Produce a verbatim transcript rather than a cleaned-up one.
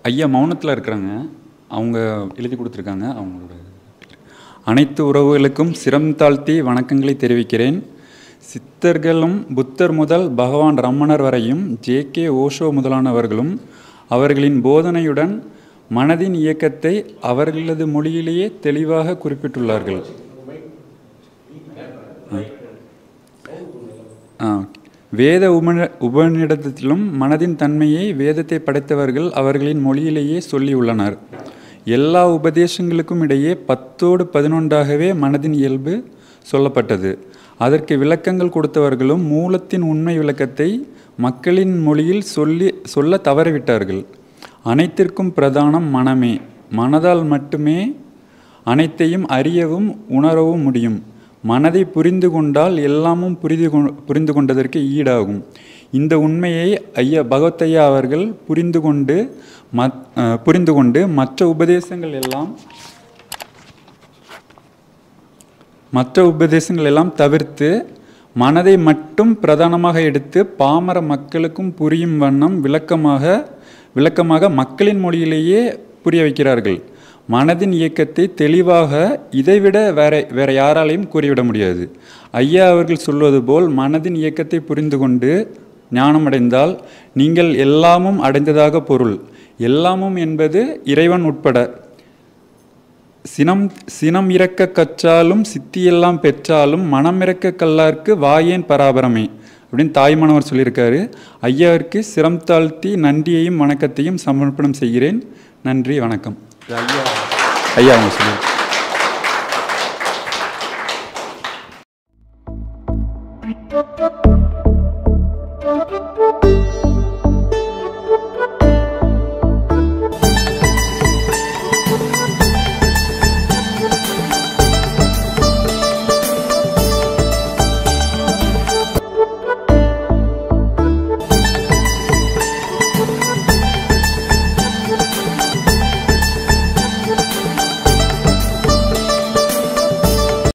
ஐயா மௌனத்தில் இருக்கிறாங்க, அவங்க எழுதி கொடுத்துருக்காங்க. அவங்களோட அனைத்து உறவுகளுக்கும் சிரம் தாழ்த்தி வணக்கங்களை தெரிவிக்கிறேன். சித்தர்களும் புத்தர் முதல் பகவான் ரமணர் வரையும் ஜே கே ஓஷோ முதலானவர்களும் அவர்களின் போதனையுடன் மனதின் இயக்கத்தை அவர்களது மொழியிலேயே தெளிவாக குறிப்பிட்டுள்ளார்கள். வேத உபன உபநிடத்திலும் மனதின் தன்மையை வேதத்தை படைத்தவர்கள் அவர்களின் மொழியிலேயே சொல்லியுள்ளனர். எல்லா உபதேசங்களுக்கும் இடையே பத்தோடு பதினொன்றாகவே மனதின் இயல்பு சொல்லப்பட்டது. அதற்கு விளக்கங்கள் கொடுத்தவர்களும் மூலத்தின் உண்மை விளக்கத்தை மக்களின் மொழியில் சொல்லி சொல்ல தவறிவிட்டார்கள். அனைத்திற்கும் பிரதானம் மனமே. மனதால் மட்டுமே அனைத்தையும் அறியவும் உணரவும் முடியும். மனதை புரிந்து கொண்டால் எல்லாமும் புரிந்து கொ புரிந்து கொண்டதற்கு ஈடாகும். இந்த உண்மையை ஐயா பகவத்தையா அவர்கள் புரிந்து கொண்டு மத் புரிந்து கொண்டு மற்ற உபதேசங்கள் எல்லாம் மற்ற உபதேசங்கள் எல்லாம் தவிர்த்து மனதை மட்டும் பிரதானமாக எடுத்து பாமர மக்களுக்கும் புரியும் வண்ணம் விளக்கமாக விளக்கமாக மக்களின் மொழியிலேயே புரிய வைக்கிறார்கள். மனதின் இயக்கத்தை தெளிவாக இதைவிட வேற வேற யாராலையும் கூறிவிட முடியாது. ஐயா அவர்கள் சொல்வது போல் மனதின் இயக்கத்தை புரிந்து கொண்டு ஞானமடைந்தால் நீங்கள் எல்லாமும் அடைந்ததாக பொருள். எல்லாமும் என்பது இறைவன் உட்பட. சினம் சினம் இறக்க கற்றாலும் சித்தியெல்லாம் பெற்றாலும் மனம் இறக்க கல்லார்க்கு வாயேன் பராபரமே அப்படின்னு தாய்மானவர் சொல்லியிருக்காரு. ஐயாவிற்கு சிரம் தாழ்த்தி நன்றியையும் வணக்கத்தையும் சமர்ப்பணம் செய்கிறேன். நன்றி, வணக்கம். ஐயா ஐயா அவங்க சொல்லி